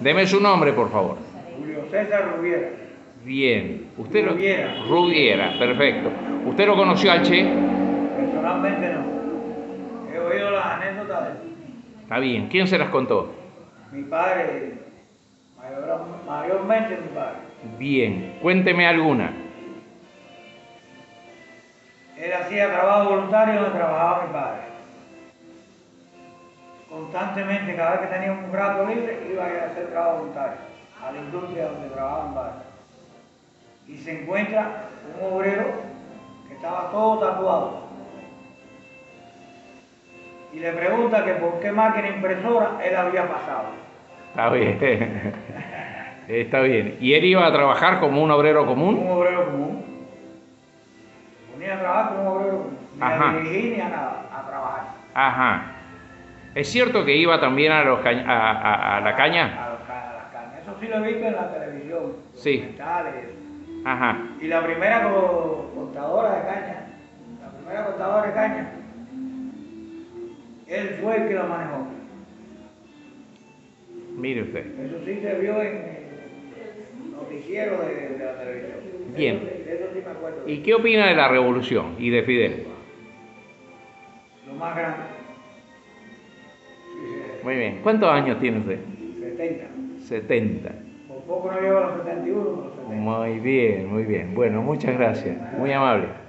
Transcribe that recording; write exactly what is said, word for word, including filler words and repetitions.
Deme su nombre, por favor. Julio César Rubiera. Bien. Usted lo... Rubiera. Rubiera, perfecto. ¿Usted lo conoció al Che? Personalmente no. He oído las anécdotas de él. Está bien. ¿Quién se las contó? Mi padre, mayor, mayormente mi padre. Bien. Cuénteme alguna. Él hacía trabajo voluntario donde trabajaba mi padre. Constantemente, cada vez que tenía un rato libre, iba a ir a hacer trabajo voluntario a la industria donde trabajaba mi padre. Y se encuentra un obrero que estaba todo tatuado. Y le pregunta que por qué máquina impresora él había pasado. Está bien. Está bien. ¿Y él iba a trabajar como un obrero común? Un obrero común. Ponía a trabajar como un obrero común. Ni Ajá. a dirigir ni a nada, a trabajar. Ajá. ¿Es cierto que iba también a, los caña, a, a, a la caña? A, los, a las cañas. Eso sí lo he visto en la televisión. Sí. Documentales. Ajá. Y la primera cortadora de caña, la primera cortadora de caña, él fue el que la manejó. Mire usted. Eso sí se vio en el noticiero de, de la televisión. Bien. Eso, de eso sí me acuerdo. ¿Y qué opina de la revolución y de Fidel? Lo más grande. Muy bien. ¿Cuántos años tiene usted? setenta. setenta. Por poco no llevo a los setenta y uno, pero los setenta. Muy bien, muy bien. Bueno, muchas gracias. Muy amable.